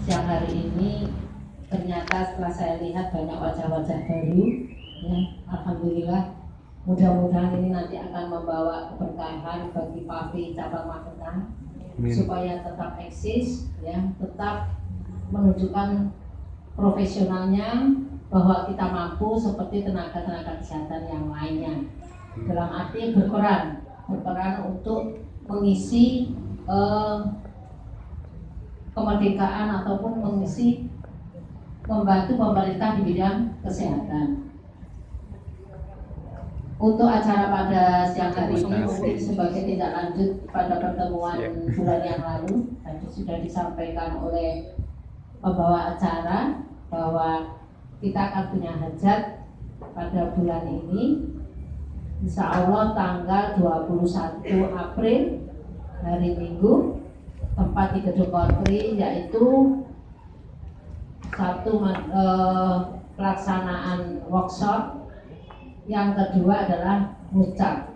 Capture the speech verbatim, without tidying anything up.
siang hari ini ternyata setelah saya lihat banyak wajah-wajah baru, ya, alhamdulillah. Mudah-mudahan ini nanti akan membawa keberkahan bagi P A V I cabang Magetan supaya tetap eksis, ya, tetap menunjukkan profesionalnya bahwa kita mampu seperti tenaga-tenaga kesehatan yang lainnya. Dalam arti berperan, berperan untuk mengisi eh, kemerdekaan ataupun mengisi membantu pemerintah di bidang kesehatan. Untuk acara pada siang hari ini mungkin sebagai tindak lanjut pada pertemuan bulan yang lalu tadi sudah disampaikan oleh pembawa acara bahwa kita akan punya hajat pada bulan ini, insya Allah tanggal dua puluh satu April hari Minggu, tempat di Gedung Korpri, yaitu satu eh, pelaksanaan workshop, yang kedua adalah mucak.